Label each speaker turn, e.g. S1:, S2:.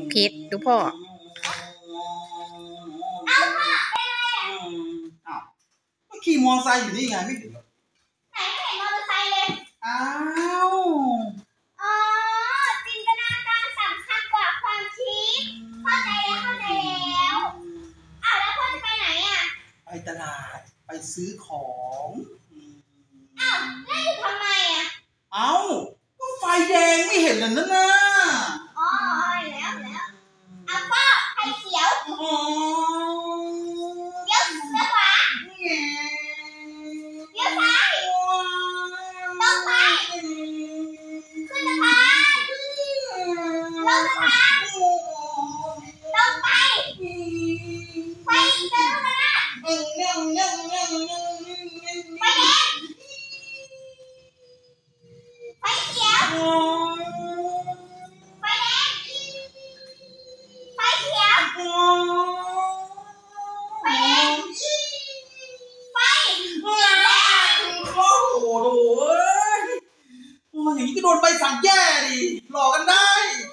S1: ผิดดูพ่อ
S2: ขี่มอเตอร์ไซค์อยู่นี่ไงไม่เห็นหรอ
S3: ไหนไม่เห็นมอเตอร์ไซค์เลย
S2: อ้าว
S3: อ๋อจินตนาการสำคัญกว่าความคิดเข้าใจแล้วแล้วพ่อจะไปไหนอ่ะ
S2: ไปตลาดไปซื้อของ
S3: แล้วอยู่ทำไมอ่ะ
S2: ก็ไฟแดงไม่เห็นเลยนั่นน่ะ
S3: แล้วพ่อไฟเขียวเลี้ยวขวาเลี้ยวซ้ายตรงไปขึ้นสะพานลงสะพานลงไปไฟเดินข้างหน้าไฟแดงไฟเขียวไฟแดงไฟเขียวไฟแดงไฟ
S2: โอ้โหอย่างนี้ก็โดนใบสั่งแย่ดิหลอกกันได้